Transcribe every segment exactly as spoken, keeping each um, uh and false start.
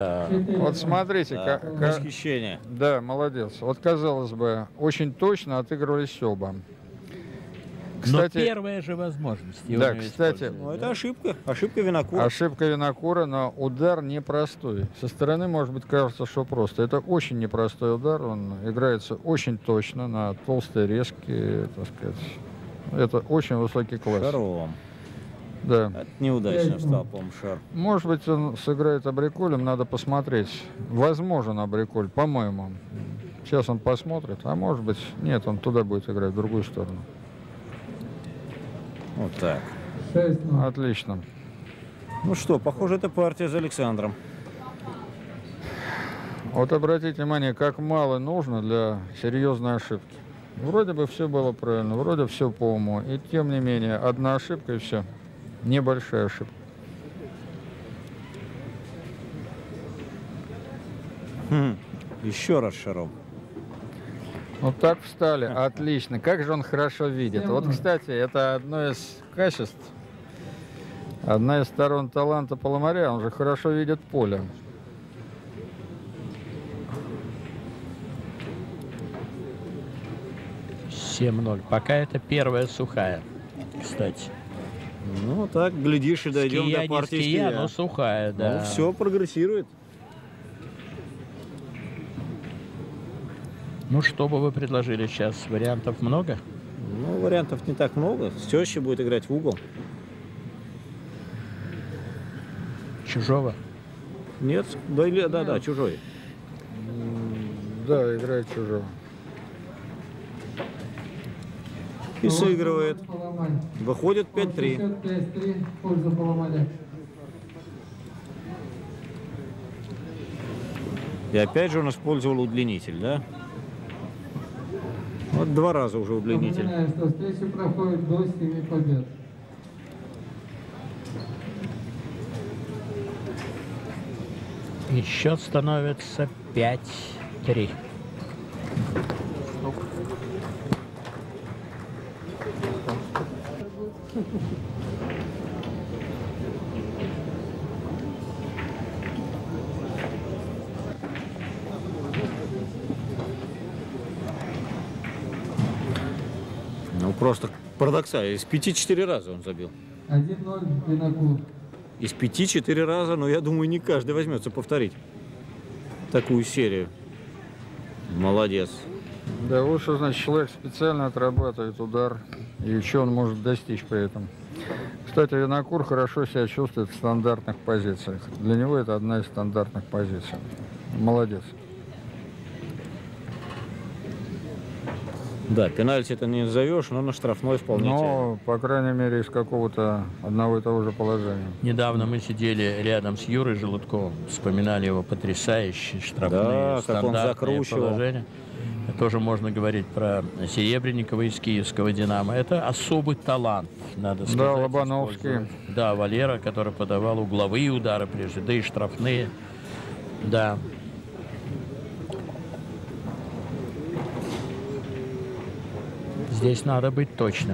Вот смотрите, Да, как, восхищение. Да, молодец. Вот, казалось бы, очень точно отыгрывались оба. Кстати, но первая же возможность. Да, кстати, ну, да? это ошибка. Ошибка Винокура. Ошибка Винокура, но удар непростой. Со стороны, может быть, кажется, что просто. Это очень непростой удар. Он играется очень точно на толстые резки, так сказать. Это очень высокий класс. Шаром. Да. Это неудачно встал, по-моему, шар. Может быть, он сыграет абриколем, надо посмотреть. Возможен абриколь, по-моему. Сейчас он посмотрит, а может быть, нет, он туда будет играть, в другую сторону. Вот так. Отлично. Ну что, похоже, это партия за Александром. Вот обратите внимание, как мало нужно для серьезной ошибки. Вроде бы все было правильно, вроде все по уму. И тем не менее, одна ошибка и все. Небольшая ошибка. Хм. Еще раз шаром. Вот так встали. Отлично. Как же он хорошо видит. Вот, кстати, это одно из качеств, одна из сторон таланта Паламаря. Он же хорошо видит поле. семь ноль. Пока это первая сухая, кстати. Ну, так, глядишь, и дойдем ския, до партии не ския, ския. но сухая, да. Ну, все прогрессирует. Ну, что бы вы предложили сейчас? Вариантов много? Ну, вариантов не так много. С тещей будет играть в угол. Чужого? Нет, да, или, да, да, чужой. Да, играет чужого. И сыгрывает. Выходит пять три. И опять же он использовал удлинитель, да? Вот два раза уже удлинитель. Напоминаю, что встреча проходит до семи побед. И счет становится пять три. Ну, просто парадоксально. Из пяти четыре раза он забил. один ноль Винокур. Из пяти четыре раза, но я думаю, не каждый возьмется повторить такую серию. Молодец. Да, вот что значит, человек специально отрабатывает удар, и что он может достичь при этом. Кстати, Винокур хорошо себя чувствует в стандартных позициях. Для него это одна из стандартных позиций. Молодец. Да, пенальти это не назовешь, но на штрафной вполне. Но, по крайней мере, из какого-то одного и того же положения. Недавно мы сидели рядом с Юрой Желудковым, вспоминали его потрясающие штрафные, да, как он стандартные закручивал. положения. Тоже можно говорить про Серебренникова из киевского «Динамо». Это особый талант, надо сказать. Да, Лобановский. Да, Валера, который подавал угловые удары прежде, да и штрафные. Да. Здесь надо быть точным.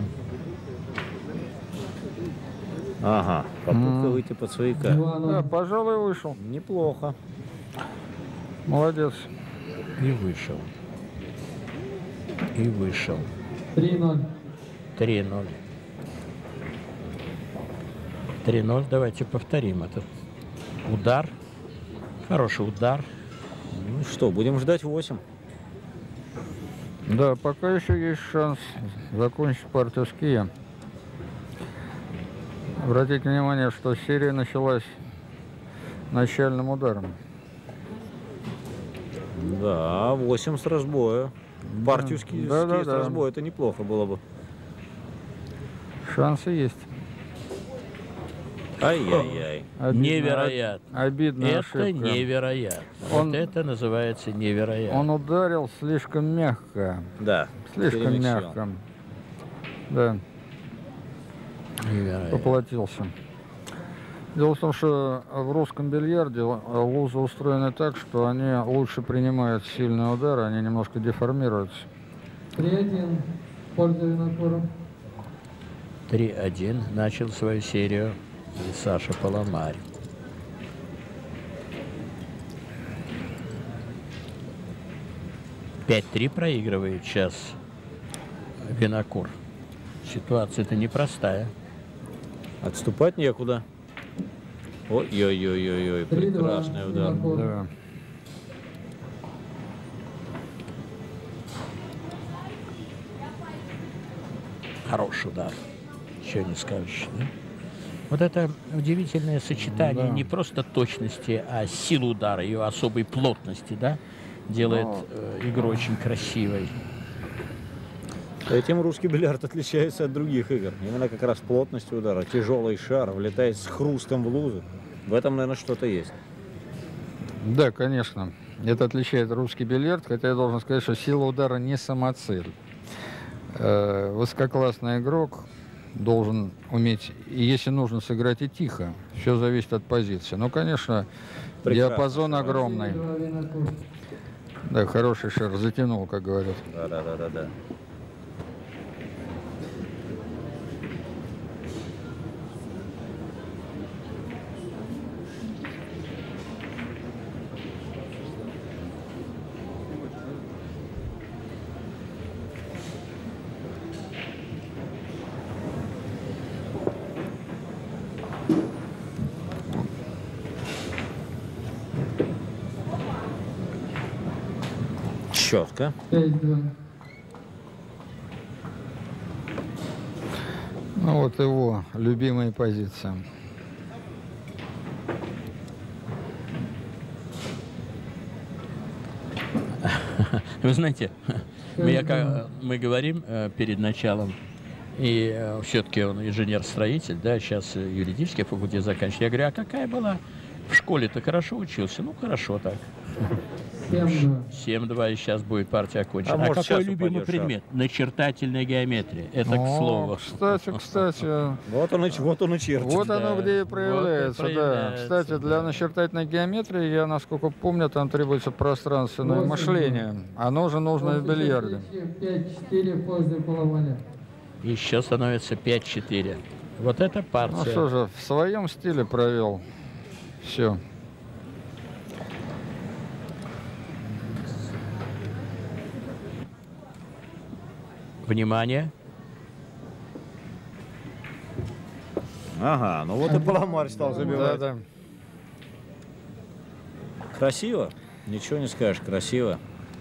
Ага, попытка выйти под свояка. Да, пожалуй, вышел. Неплохо. Молодец. И вышел. И вышел. три ноль. три ноль. три ноль. Давайте повторим этот удар. Хороший удар. Ну что, будем ждать восемь. Да, пока еще есть шанс закончить партию ския. Обратите внимание, что серия началась начальным ударом. Да, восемь с разбоя. Партию ски, да, ски да, с да. разбоя, это неплохо было бы. Шансы есть. Ай-яй-яй. Обидно, Невероятно. Обидная Это ошибка. невероятно. Он- Вот это называется невероятно. Он ударил слишком мягко. Да. Слишком перемиксил. мягко. Да, Невероятно. поплатился. Дело в том, что в русском бильярде лузы устроены так, что они лучше принимают сильные удары, они немножко деформируются. три один. Польза Винокура. три один. Начал свою серию и Саша Паламарь. пять-три проигрывает сейчас Винокур. Ситуация-то непростая. Отступать некуда. Ой-ой-ой-ой-ой, прекрасный удар. Да. Хороший удар. Еще не скажешь, да? Вот это удивительное сочетание Да. не просто точности, а силы удара, ее особой плотности, да, делает Но- э, игру очень красивой. Этим русский бильярд отличается от других игр. Именно как раз плотностью удара. Тяжелый шар влетает с хрустом в лузу. В этом, наверное, что-то есть. Да, конечно. Это отличает русский бильярд, хотя я должен сказать, что сила удара не самоцель. Э, Высококлассный игрок должен уметь, и если нужно, сыграть и тихо. Все зависит от позиции. Ну, конечно, Прекрасно. диапазон огромный. Два Винокур. Да, хороший шар, затянул, как говорят. Да-да-да-да-да. Четко. Пять-два. Ну, вот его любимая позиция. Вы знаете, мы, я ка- мы говорим э, перед началом, и все-таки он инженер-строитель, да, сейчас э, юридический факультет заканчивает. Я говорю, а какая была в школе-то, хорошо учился? Ну, хорошо так. Семь-два. семь-два, и сейчас будет партия окончена. А А, может, какой сейчас любимый упадет шар? предмет? Начертательная геометрия. Это к О, слову. Кстати, кстати, Вот он и, вот он и чертит. вот да. оно где и Вот и проявляется, да. проявляется, Кстати, для да. начертательной геометрии, я, насколько помню, там требуется пространственное Восемь. мышление. Оно же нужно в После бильярде. встречи пять-четыре в пользу Половаля. Еще становится пять-четыре. Вот эта Ну партия. что же, в своем стиле провел. Все. Внимание. Ага, ну вот и Паламарь стал Да, забивать. да. Красиво? Ничего не скажешь, красиво.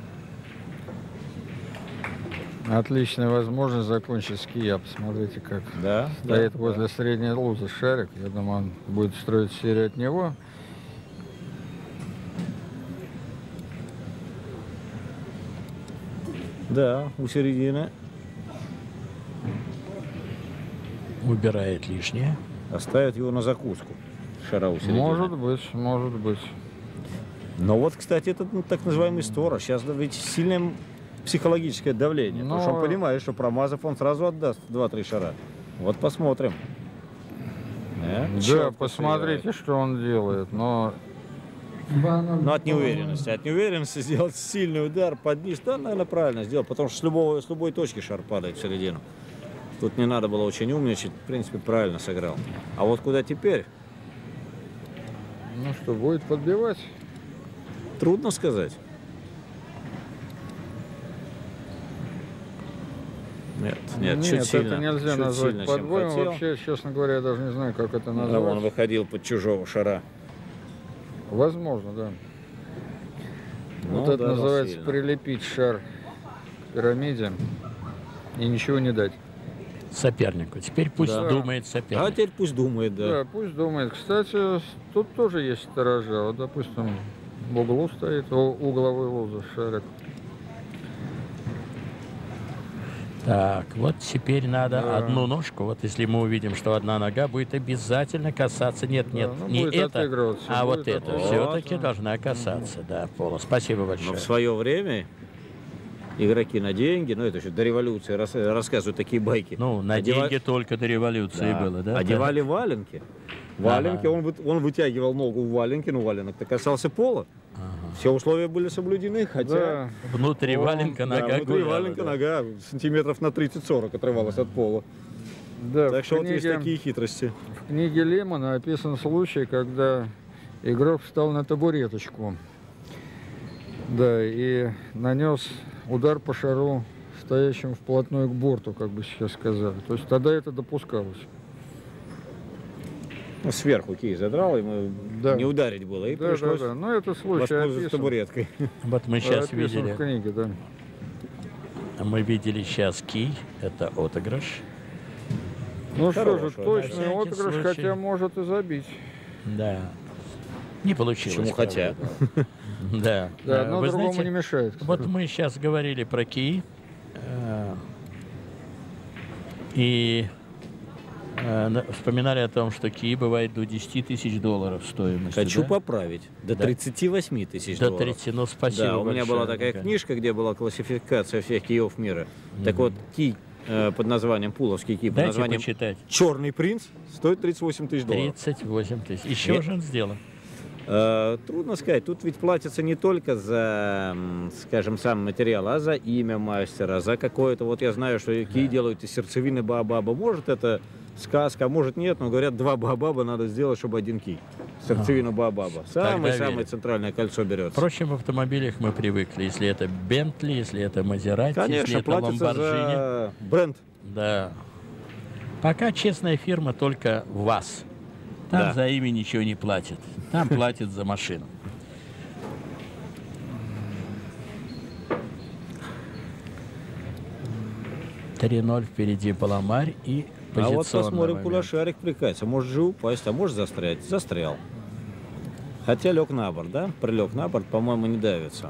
Отличная возможность закончить с кия. Посмотрите, как Да? стоит да, возле средней лузы шарик. Я думаю, он будет строить серию от него. Да, у середины. Убирает лишнее. Оставит его на закуску. Шара у середины. Может быть, может быть. Но вот, кстати, это ну, так называемый сторож. Сейчас ведь сильное психологическое давление. Потому что он Но- понимает, что промазав, он сразу отдаст два-три шара. Вот посмотрим. Э, Да, чётко посмотрите, сыграет. что он делает. Но два-ноль. Но от неуверенности. От неуверенности сделать сильный удар под низ, да, наверное, правильно сделал. Потому что с, любого, с любой точки шар падает в середину. Тут не надо было очень умничать. В принципе, правильно сыграл. А вот куда теперь? ну что, будет подбивать? Трудно сказать. Нет, нет, чуть Нет, сильно. это нельзя чуть назвать сильно, чем подбоем. хотел. Вообще, честно говоря, я даже не знаю, как это Да, назвать. он выходил под чужого шара. Возможно, да. Ну, вот это ударил называется сильно. прилепить шар к пирамиде и ничего не дать. Сопернику. Теперь пусть Да. думает А соперник. теперь пусть думает, да. Да, пусть думает. Кстати, тут тоже есть сторожа. Вот, допустим, в углу стоит у угловой лузы шарик. Так, вот теперь надо Да. одну ножку. Вот если мы увидим, что одна нога будет обязательно касаться. Нет, нет, ну, не будет это, отыгрываться, а вот будет это. отыгрываться. Все-таки должна касаться. Да, Пола. Спасибо Но большое. в свое время игроки на деньги, ну это еще до революции рас- рассказывают такие байки. Ну, на Одева- деньги только до революции Да. было, да? Одевали валенки. Валенки, Ага. он, вы- он вытягивал ногу в валенке, но валенок-то касался пола. Все условия были соблюдены, хотя... Да. Внутри О, валенка Да, нога внутри гуляла, валенка да. нога сантиметров на тридцать-сорок отрывалась от пола. Да, Так в что вот есть книге- такие хитрости. В книге Лемона описан случай, когда игрок встал на табуреточку. Да, и нанес удар по шару, стоящим вплотную к борту, как бы сейчас сказали. То есть тогда это допускалось. Ну, сверху кий задрал, ему Да. не ударить было, и Да, пришлось да, да. Ну, это случай воспользоваться описан. табуреткой. Вот мы сейчас Описан видели, в книге, да. мы видели сейчас кий, это отыгрыш. Ну что Хорошего, же, да. точный На всякий отыгрыш, случай. хотя может и забить. Да. Не получилось. Почему хотя? правда. Да. Да, Э, одно Вы другому знаете, не мешает. вот кстати. мы сейчас говорили про кии. э, И э, на- вспоминали о том, что кии бывает до десяти тысяч долларов стоимостью. Хочу да? поправить. До Да. тридцати восьми тысяч До долларов. тридцати, ну спасибо Да, у меня большое, была такая Николай. книжка, где была классификация всех киев мира. Так вот, кий э, под названием, пуловский кий под Дайте названием почитать. «Черный принц» стоит тридцать восемь тысяч долларов. тридцать восемь тысяч. Еще Нет. же он сделан. Э, Трудно сказать, тут ведь платится не только за, м, скажем, сам материал, а за имя мастера, за какое-то, вот я знаю, что кии делают из сердцевины баобаба. Может это сказка, а может нет, но говорят, два баобаба надо сделать, чтобы один кий. Сердцевину баобаба. Самое-самое верю. центральное кольцо берется. Впрочем, в автомобилях мы привыкли. Если это Бентли, если это Мазерати, если Конечно, это платится Ламборджини. за бренд. Да. Пока честная фирма только ВАЗ. Там Да. за имя ничего не платят. Там платят за машину. три ноль впереди Паламарь и А вот позиционный посмотрим, момент. куда шарик прикатится. Может же упасть, а может застрять. Застрял. Хотя лег на борт, да? Прилег на борт, по-моему, не давится.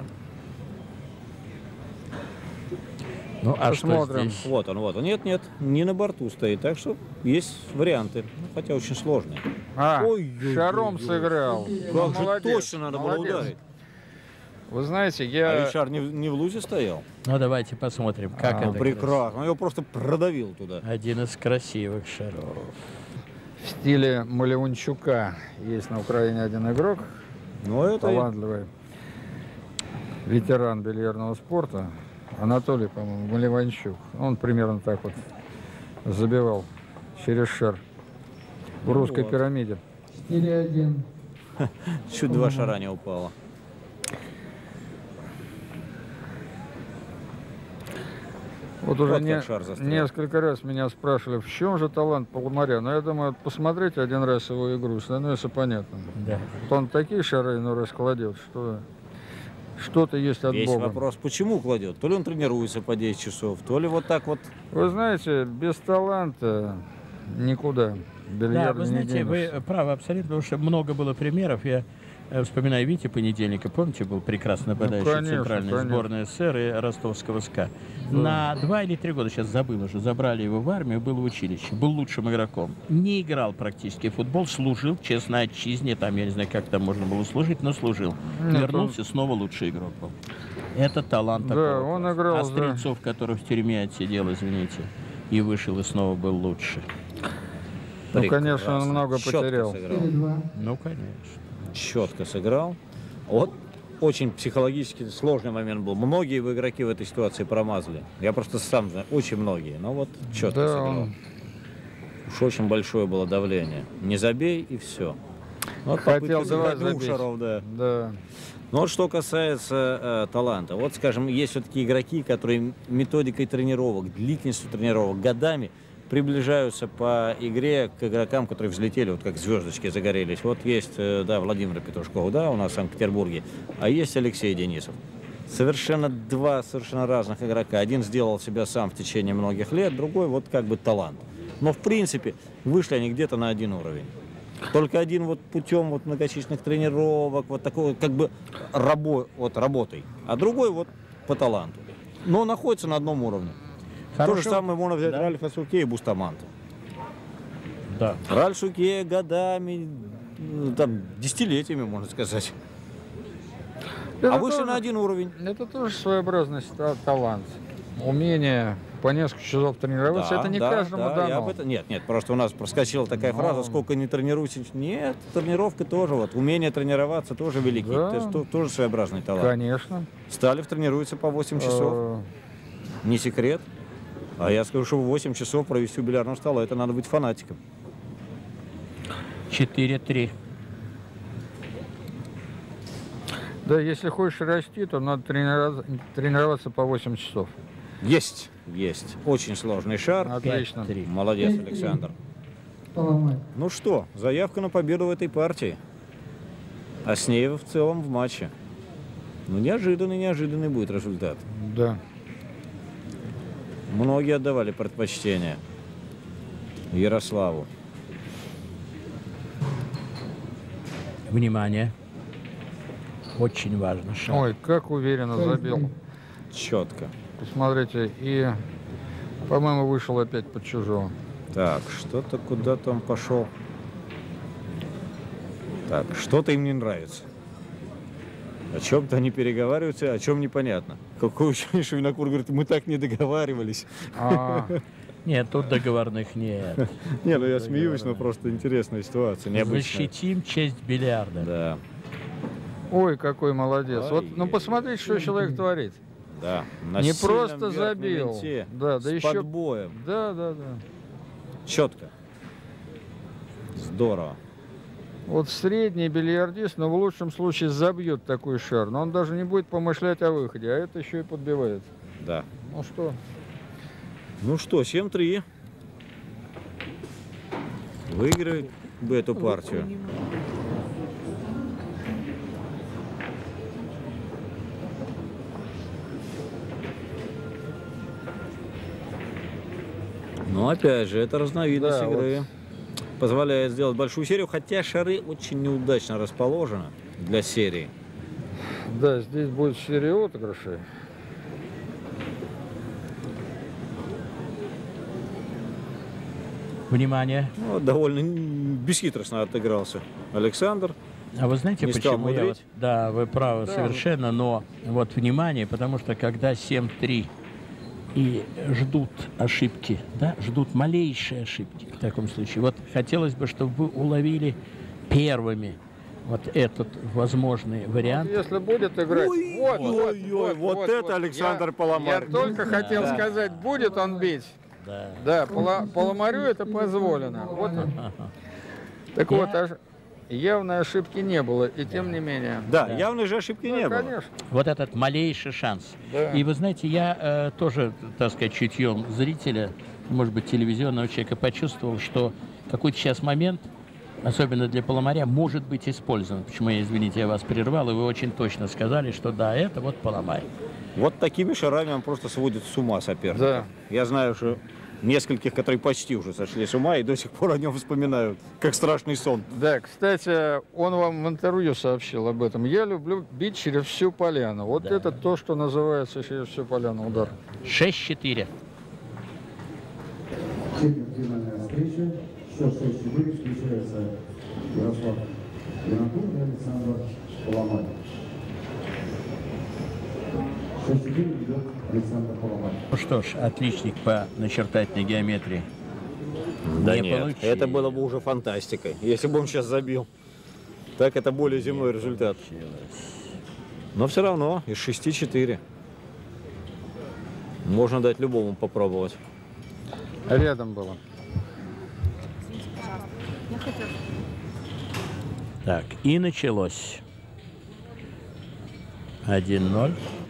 Ну, а что Посмотрим. здесь? Вот он, вот он. Нет, нет, не на борту стоит. Так что есть варианты. Ну, хотя очень сложные. А, Ой-ой-ой-ой. шаром сыграл. Как же Молодец, точно надо было молодец. ударить. Вы знаете, А я... ведь шар не, в- не в лузе стоял. Ну, давайте посмотрим, как А, это. Прекрасно. Он его просто продавил туда. красиво. Один из красивых шаров. В стиле Малеванчука есть на Украине один игрок, Но это... талантливый ветеран бильярдного спорта, Анатолий, по-моему, Малеванчук. Он примерно так вот забивал через шар в русской вот. пирамиде. четыре один. Чуть два шара не упало. Вот уже Вот не- как шар застрял. несколько раз меня спрашивали, в чем же талант Паламаря. Но я думаю, посмотрите один раз его игру, остальное все понятно. Да. Вот он такие шары иной раз кладет, что что-то есть от Весь Бога. вопрос, почему кладет? То ли он тренируется по десять часов, то ли вот так вот. Вы знаете, без таланта никуда. Да, Бильярд вы не знаете, вы денешься. правы абсолютно, потому что много было примеров. Я э, вспоминаю Витя Понедельника, помните, был прекрасно нападающий Ну, конечно, центральной конечно. сборной СССР и ростовского СКА. На два или три года, сейчас забыл уже, забрали его в армию, был в училище, был лучшим игроком. Не играл практически в футбол, служил, честно, отчизне, там, я не знаю, как там можно было служить, но служил. Нет, Вернулся, снова лучший игрок был. Это талант Да, такого он класса. играл А за- Стрельцов, который в тюрьме отсидел, извините, и вышел, и снова был лучше. Ну, конечно, он много Четко потерял. сыграл. четыре два. Ну, конечно. Четко сыграл. Вот очень психологически сложный момент был. Многие в игроки в этой ситуации промазали. Я просто сам знаю, очень многие. Но вот четко Да, сыграл. он- Уж очень большое было давление. Не забей и все. Вот Хотел попытка два сыграть двух забить. шаров, да. Да. Но вот что касается э, таланта. Вот, скажем, есть все-таки игроки, которые методикой тренировок, длительностью тренировок, годами приближаются по игре к игрокам, которые взлетели, вот как звездочки загорелись. Вот есть, э, да, Владимир Петушков, да, у нас в Санкт-Петербурге, а есть Алексей Денисов. Совершенно два совершенно разных игрока. Один сделал себя сам в течение многих лет, другой вот как бы талант. Но в принципе вышли они где-то на один уровень. Только один вот путем вот многочисленных тренировок, вот такой как бы рабо, вот, работой, а другой вот по таланту. Но находится на одном уровне. То же Хорошо. самое можно взять Да. Ральфа Суке и Бустаманта. Да. Ральф Суке годами, ну, там, десятилетиями, можно сказать. Это А вышли тоже- на один уровень. Это тоже своеобразный ста- талант. Умение по несколько часов тренироваться, Да, это не да, каждому да, дано. я об этом- Нет, нет, просто у нас проскочила такая Но- фраза, сколько не тренируйся. Нет, тренировка тоже, вот, умение тренироваться тоже великий. Да. То есть то- тоже своеобразный талант. Конечно. Сталев тренируется по восемь часов, Э, не секрет. А я скажу, что восемь часов провести у бильярдного стола, это надо быть фанатиком. четыре три. Да, если хочешь расти, то надо тренироваться, тренироваться по восемь часов. Есть, есть. Очень сложный шар. Отлично. пять три. Молодец, Александр. Поломать. Ну что, заявка на победу в этой партии. А с ней в целом в матче. Ну, неожиданный, неожиданный будет результат. Да. Многие отдавали предпочтение Ярославу. Внимание. Очень важно. Шаг. Ой, как уверенно забил. Четко. Посмотрите, и, по-моему, вышел опять под чужого. Так, что-то куда-то он пошел. Так, что-то им не нравится. О чем-то они переговариваются, о чем непонятно. Какой ощущение, что Винокур говорит, мы так не договаривались. А, Нет, тут договорных нет. Не, ну я смеюсь, но просто интересная ситуация, необычная. Защитим честь бильярда. Да, ой, какой молодец. Вот, ну Ай-яй-яй. посмотрите, что человек творит. да. На Не сильном просто верхнем забил. винте, Да, да с еще- подбоем. Да, да, да. Четко. Здорово. Вот средний бильярдист, но в лучшем случае забьет такой шар. Но он даже не будет помышлять о выходе, а это еще и подбивает. Да. Ну что, Ну что, семь три. Выиграет бы эту партию. Но опять же, это разновидность Да, игры. Позволяет сделать большую серию, хотя шары очень неудачно расположены для серии. да, здесь будет серия отыгрышей. Внимание. Ну, довольно бесхитростно отыгрался Александр. А вы знаете, Не стал почему я мудрить? вот... Да, вы правы Да. совершенно, но вот внимание, потому что когда семь три и ждут ошибки, да, ждут малейшие ошибки в таком случае. Вот хотелось бы, чтобы вы уловили первыми вот этот возможный вариант. Если будет играть... Ой, вот, ой, вот, ой, вот, вот вот, это вот. Александр Я- Паламарь. Я только хотел Да. сказать, будет он бить. Да. Да, Пала- Паламарю это позволено. Вот он. Так Я- вот, аж явной ошибки не было, и тем не менее. Да, Да. явной же ошибки Ну, не было. конечно. Вот этот малейший шанс. Да. И вы знаете, я э, тоже, так сказать, чутьем зрителя, может быть, телевизионного человека, почувствовал, что какой-то сейчас момент, особенно для Паламаря, может быть использован. Почему я, извините, я вас прервал, и вы очень точно сказали, что да, это вот Паламарь. Вот такими шарами он просто сводит с ума соперника. Да. Я знаю, что нескольких, которые почти уже сошли с ума и до сих пор о нем вспоминают, как страшный сон. Да, кстати, он вам в интервью сообщил об этом. Я люблю бить через всю поляну. Вот Да. это то, что называется через всю поляну удар. шесть четыре. Четвертьфинальная встреча. Счет шесть четыре. Встречается Ярослав Винокур и Александр Паламарь. шесть четыре ведет Александр Паламарь. Ну что ж, отличник по начертательной геометрии. Да Не нет, получилось. это было бы уже фантастикой, если бы он сейчас забил. Так это более земной результат. Но все равно из шести четыре. Можно дать любому попробовать. Рядом было. Так, и началось. один ноль.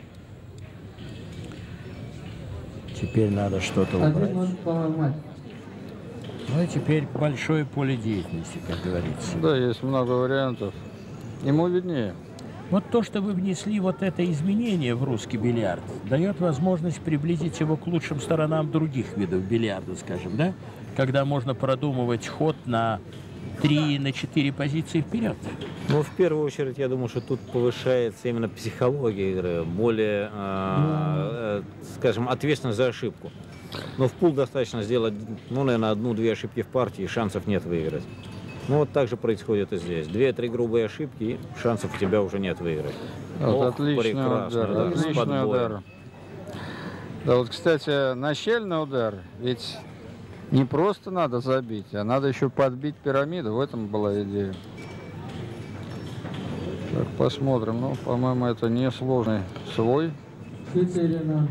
Теперь надо что-то убрать. Один ноль поломать. Ну и теперь большое поле деятельности, как говорится. Да, есть много вариантов. Ему виднее. Вот то, что вы внесли вот это изменение в русский бильярд, дает возможность приблизить его к лучшим сторонам других видов бильярда, скажем, да? Когда можно продумывать ход на три, на четыре позиции вперед. Ну, в первую очередь, я думаю, что тут повышается именно психология игры, более, э, э, скажем, ответственность за ошибку. Но в пул достаточно сделать, ну, наверное, одну-две ошибки в партии, и шансов нет выиграть. Ну, вот так же происходит и здесь. Две-три грубые ошибки, и шансов у тебя уже нет выиграть. Вот, Ох, отличный прекрасный удар. удар, с Отличный подбоем. удар. Да, вот, кстати, начальный удар, ведь не просто надо забить, а надо еще подбить пирамиду. В этом была идея. Так, посмотрим. Ну, по-моему, это несложный свой. четыре ноль.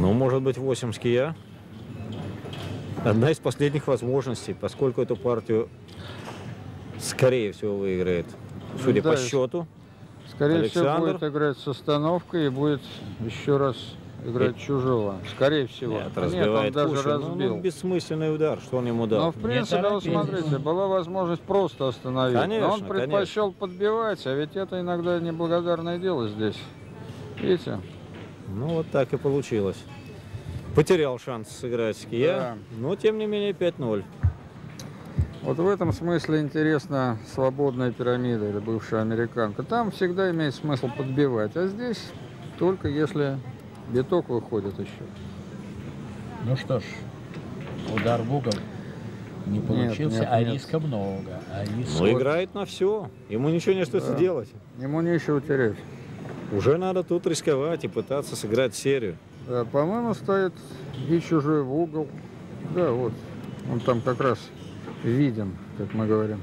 Ну, может быть, восемь с кия. Одна из последних возможностей, поскольку эту партию, скорее всего, выиграет, судя Да, по счету, Скорее Александр. всего, будет играть с остановкой и будет еще раз играть чужого. Скорее всего. Нет, он разбивает даже Кушин. Ну, разбил. ну, бессмысленный удар, что он ему дал. Но, в принципе, вот торопитесь. смотрите, была возможность просто остановить. Конечно, Но он предпочел подбивать, а ведь это иногда неблагодарное дело здесь. Видите? Ну, вот так и получилось. Потерял шанс сыграть с кия, Да. но, тем не менее, пять ноль. Вот в этом смысле интересна свободная пирамида или бывшая американка. Там всегда имеет смысл подбивать, а здесь только если биток выходит еще. Ну что ж, удар в угол не получился, нет, а нет. риска много. А риск... Ну, играет на все. Ему ничего не остается Да. делать. Ему нечего терять. Уже надо тут рисковать и пытаться сыграть серию. Да, по-моему, стоит и чужой в угол. Да, вот. Он там как раз виден, как мы говорим.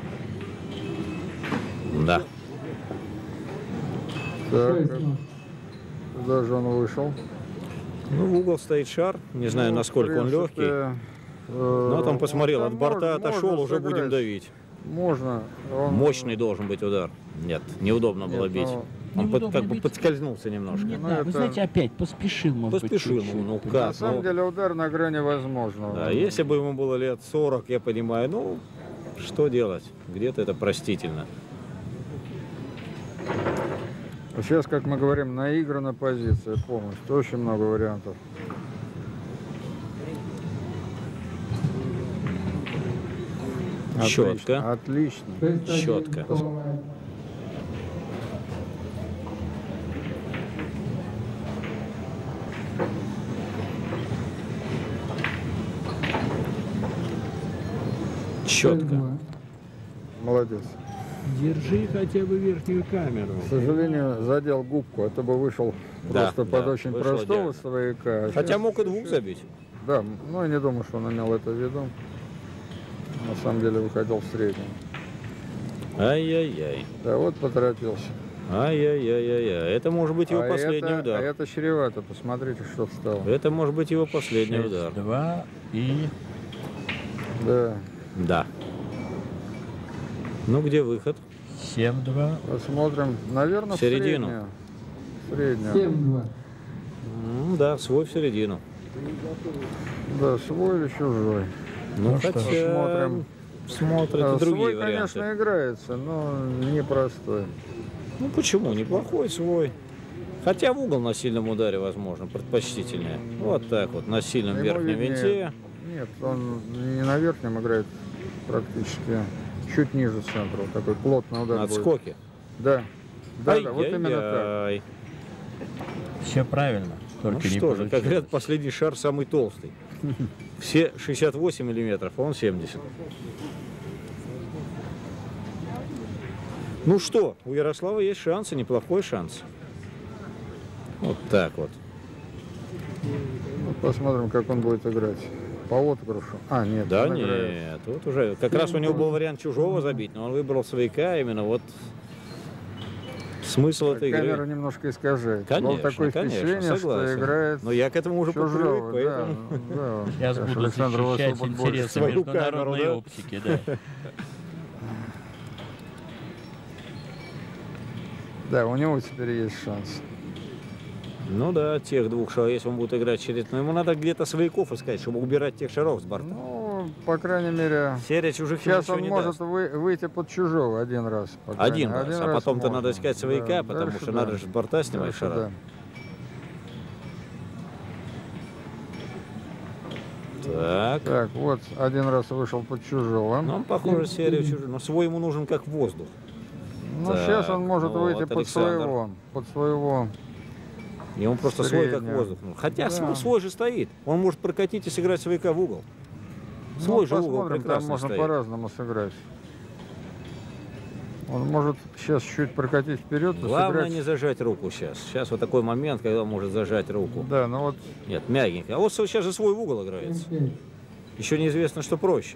Да. Так, Шесть как- ноль. куда же он вышел? Ну, в угол стоит шар. Не знаю, Ну, насколько в он принципе, легкий. э, Но там посмотрел, ну, от там борта можно- отошел, можно уже будем сыграть. давить. Можно. Он- Мощный должен быть удар. Нет, неудобно было Нет, бить. ну, Он под- неудобно как бы бить. подскользнулся немножко. Не Ну, знаю, это- вы знаете, опять поспешил, может Поспешил, быть, чуть-чуть. ну, ну На как? самом ну, деле удар на грани возможного. да, если бы ему было лет сорок, я понимаю, ну, что делать? Где-то это простительно. Сейчас, как мы говорим, наиграна позиция полностью. Очень много вариантов. Четко. Отлично. Шесть один. Четко. Поломает. Шесть Четко. два. Молодец. Держи хотя бы верхнюю камеру. К сожалению, задел губку. Это бы вышел Да, просто да, под очень вышел простого идеально. свояка. А Хотя сейчас мог и двух чуть-чуть- забить. Да, ну я не думаю, что он имел это в виду. На самом деле выходил в среднем. Ай-яй-яй. Да, вот поторопился. Ай-яй-яй-яй. Это может быть его а последний это, удар. А это чревато. Посмотрите, что встало. Это может быть его последний удар. Два и... Да. Да. Ну, где выход? семь-два. Посмотрим. Наверное, В середину. в среднюю. В среднюю. Семь два. М, Да, свой в середину. Да, свой или чужой. Ну, что, хотя... посмотрим. Смотрят А, и другие свой, варианты. конечно, играется, но непростой. Ну, почему? Неплохой свой. Хотя в угол на сильном ударе, возможно, предпочтительнее. Вот так вот, на сильном Ему верхнем виднее. винте. Нет, он не на верхнем играет, практически чуть ниже центра. Вот такой плотный удар На будет. отскоке. Да. Да, да, вот именно так. Ай-яй-яй. Все правильно, Ну только не что же, как получилось. говорят, последний шар самый толстый. Все шестьдесят восемь миллиметров, а он семьдесят. Ну что, у Ярослава есть шансы, неплохой шанс. Вот так вот. Ну, посмотрим, как он будет играть. По отыгрышу. А, нет. Да он играет. нет, вот уже как раз у него был вариант чужого забить, но он выбрал свояка, именно вот смысл этой Камера игры. немножко искажает. Конечно, Было такое конечно, впечатление, согласен. что играет Но я к этому уже чужого. попривык, Да, поэтому... да. Сейчас Конечно, буду Александр, у вас защищать опыт больше. интересы свою международной камеру, да? оптики, да. Да, у него теперь есть шанс. Ну да, тех двух шаров, если он будет играть через... Но ему надо где-то свояков искать, чтобы убирать тех шаров с борта. Ну, по крайней мере, Серия чужих ему сейчас ничего он не может даст. вы- выйти под чужого один раз. по крайней Один мере. раз, а потом-то можно. надо искать свояка, Да, потому дальше что да. надо же с борта снимать Дальше шара. да. Так. Так, вот один раз вышел под чужого. Ну, он, похоже, серию чужих. Но свой ему нужен как воздух. Ну, так, сейчас он может ну выйти вот под Александр. своего. Под своего. Ему просто свой как Среднюю. воздух. нужен. Хотя Да. свой, свой же стоит. Он может прокатить и сыграть свояка в угол. Свой Ну, же угол посмотрим, там прекрасно можно стоит. по-разному сыграть. Он может сейчас чуть прокатить вперед и Главное сыграть. не зажать руку сейчас. Сейчас вот такой момент, когда он может зажать руку. Да, ну вот Нет, мягенько. А вот сейчас же свой в угол играется. Семь пять. Еще неизвестно, что проще.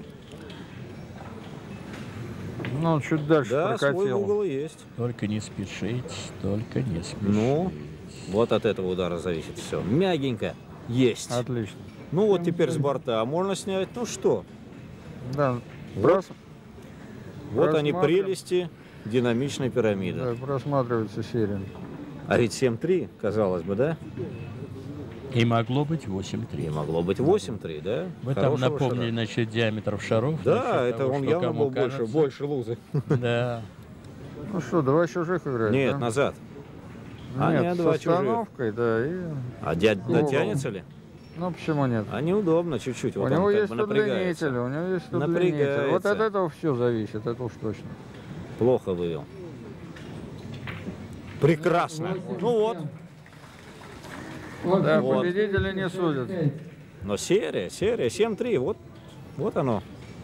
ну, он чуть дальше Да, свой прокатил. угол и есть. Только не спешить, только не спешить. Ну, вот от этого удара зависит все. Мягенько. Есть. Отлично. Ну вот теперь с борта можно снять. Ну что? Да, Вот. прос- Вот они Просматриваем. прелести динамичной пирамиды. да, просматривается серия. А ведь семь три, казалось бы, да? И могло быть восемь И три. могло быть восемь три, да? Вы там Хорошего напомнили шара. насчет диаметров шаров. Да, насчет это того, он что явно кому был больше, кажется. больше лузы. Да. Ну что, два чужих играют, Нет, да? назад. А, Нет, нет, с два чужих. остановкой, да, и... А дядь Угол. дотянется ли? Ну, почему нет? А неудобно чуть-чуть. У Вот него он как есть бы напрягается. удлинитель, у него есть удлинитель. Вот Напрягается. от этого все зависит, это уж точно. Плохо вывел. Прекрасно. Ну вот. Да, Вот. победители не судят. Но серия, серия, семь три, вот, вот оно.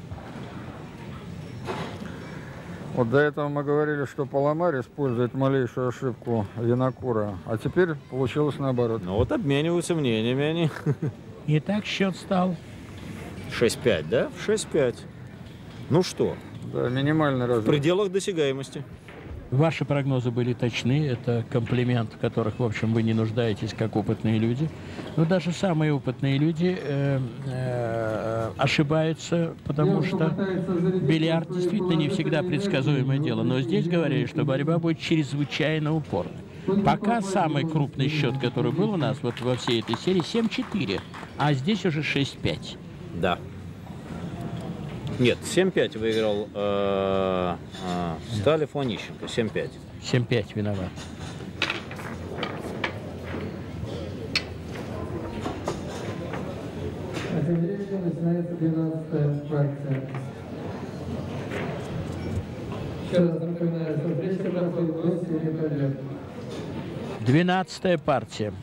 Вот до этого мы говорили, что Паламар использует малейшую ошибку Винокура, а теперь получилось наоборот. Ну вот обмениваются мнениями они. И так счет стал. шесть пять, да? шесть пять. Ну что, Да, минимальный в разрыв. пределах досягаемости. Ваши прогнозы были точны. Это комплимент, в которых, в общем, вы не нуждаетесь, как опытные люди. Но даже самые опытные люди э, э, ошибаются, потому что бильярд действительно не всегда предсказуемое дело. Но здесь говорили, что борьба будет чрезвычайно упорной. Пока самый крупный счет, который был у нас вот во всей этой серии, семь четыре, а здесь уже шесть пять. Да. Нет, семь пять выиграл э, э, Сталев Онищенко, семь пять. семь пять виноват. А тем временем начинается двенадцатая партия. Еще раз напоминаю, что встреча проходит до семи побед. Двенадцатая партия.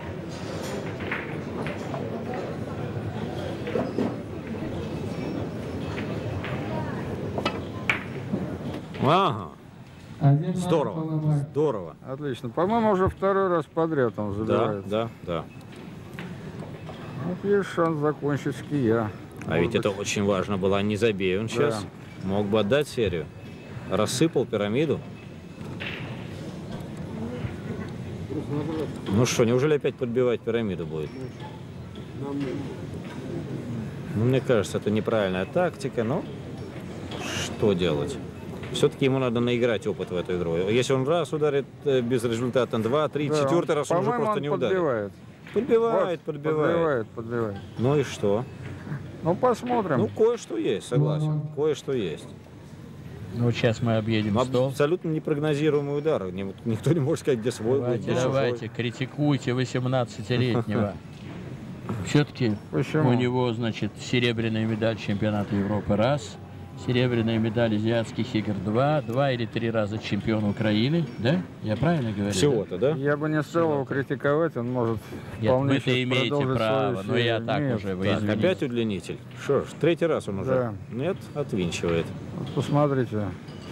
Ага, Один здорово, Паламар. здорово. Отлично. По-моему, уже второй раз подряд он Да, забирает. да, да. Вот есть шанс закончить с кия. А Может ведь это быть, очень важно было. Не забей он сейчас. Мог бы отдать серию. Рассыпал пирамиду. Ну что, неужели опять подбивать пирамиду будет? Ну, мне кажется, это неправильная тактика, но что делать? Все-таки ему надо наиграть опыт в эту игру. Если он раз ударит э, без результата, два, три, да, четвертый он, раз он уже по-моему, просто он не ударит. подбивает. Подбивает, Вот, подбивает. Подбивает, подбивает. Ну и что? Ну, посмотрим. Ну, кое-что есть, согласен. Кое-что есть. Ну, вот сейчас мы объедем Но стол. абсолютно непрогнозируемый удар. Ни- Никто не может сказать, где свой будет, Давайте, где чужой. давайте, критикуйте восемнадцатилетнего. Все-таки Почему? у него, значит, серебряная медаль чемпионата Европы раз, серебряная медаль азиатских игр два, два или три раза чемпион Украины, да? Я правильно говорю? Всего-то, да? Я бы не стал его критиковать, он может Нет, вполне вы-то сейчас имеете продолжить право, свою но я серию. так Нет, уже, вы Так, извините. опять удлинитель. Что ж, третий раз он уже. Да. Нет, отвинчивает. вот посмотрите,